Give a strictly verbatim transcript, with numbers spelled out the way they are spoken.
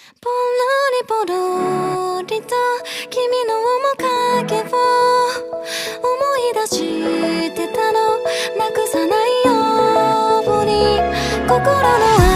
ぽろりぽろりと君の面影を思い出してたの、なくさないように心の